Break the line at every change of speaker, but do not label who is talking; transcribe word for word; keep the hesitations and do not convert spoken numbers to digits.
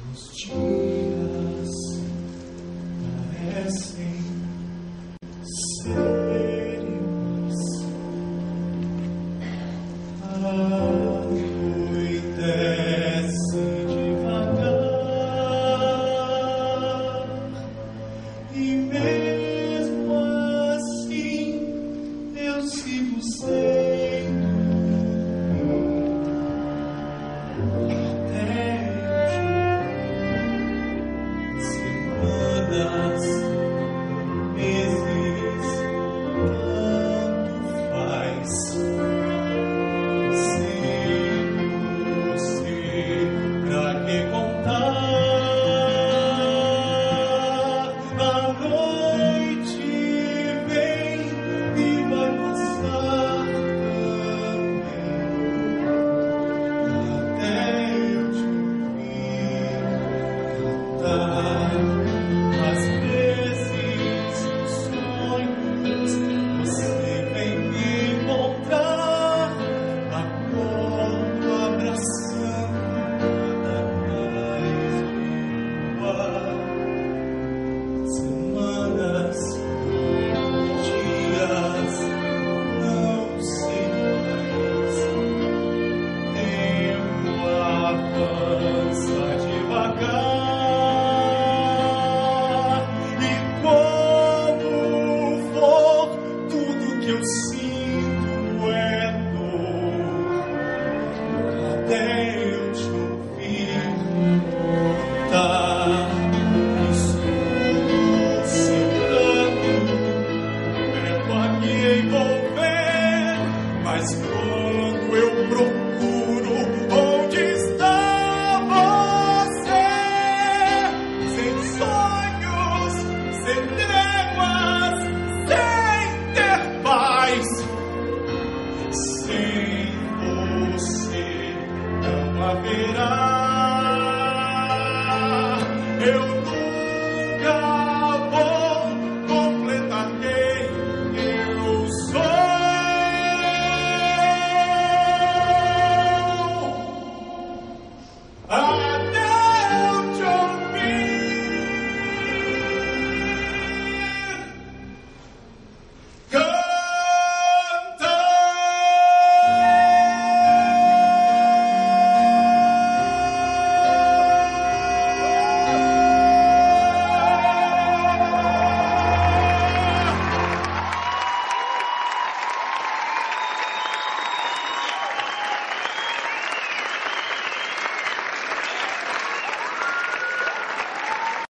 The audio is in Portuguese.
Os dias parecem ser iguais. Anoitece devagar e mesmo assim eu sigo sendo semanas, meses, tanto faz. Sem você, pra que contar? A noite vem e vai passar também, até eu te ouvir cantar. Às vezes, nos sonhos, você vem me encontrar. Acordo abraçando nada mais igual. Semanas, dias, não sei mais. Tempo avança devagar. E quando for, tudo que eu sinto é dor. Até eu te ouvir cantar, estou secando, perto a me envolver. Mas quando eu procuro, onde está você? Sem sonhos, sem tréguas, sem ter paz. Sem você não haverá. Eu